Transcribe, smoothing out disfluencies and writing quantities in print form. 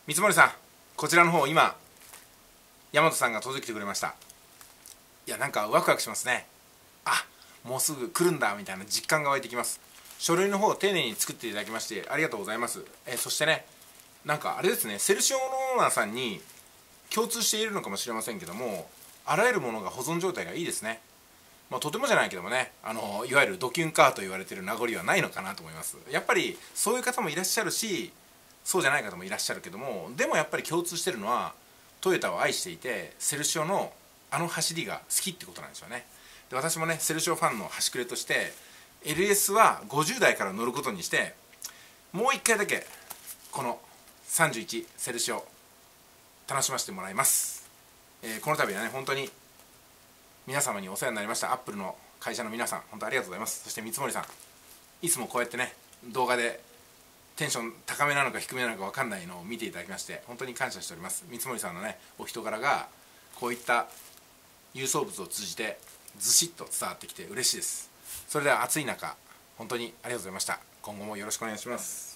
三森さん、こちらの方今大和さんが届けてくれました。いや、なんかワクワクしますね。あ、もうすぐ来るんだみたいな実感が湧いてきます。書類の方を丁寧に作っていただきましてありがとうございます。そしてね、なんかあれですね、セルシオのオーナーさんに共通しているのかもしれませんけども、あらゆるものが保存状態がいいですね。とてもじゃないけどもね、いわゆるドキュンカーと言われている名残はないのかなと思います。やっぱりそういう方もいらっしゃるし、そうじゃない方もいらっしゃるけども、でもやっぱり共通してるのはトヨタを愛していて、セルシオのあの走りが好きってことなんですよね。で、私もね、セルシオファンの端くれとして LS は50代から乗ることにして、もう1回だけこの31セルシオ楽しませてもらいます。この度はね、本当に皆様にお世話になりました。アップルの会社の皆さん、本当ありがとうございます。そして三森さん、いつもこうやってね、動画でテンション高めなのか低めなのか分かんないのを見ていただきまして本当に感謝しております。三森さんのね、お人柄がこういった郵送物を通じてずしっと伝わってきて嬉しいです。それでは暑い中、本当にありがとうございました。今後もよろしくお願いします。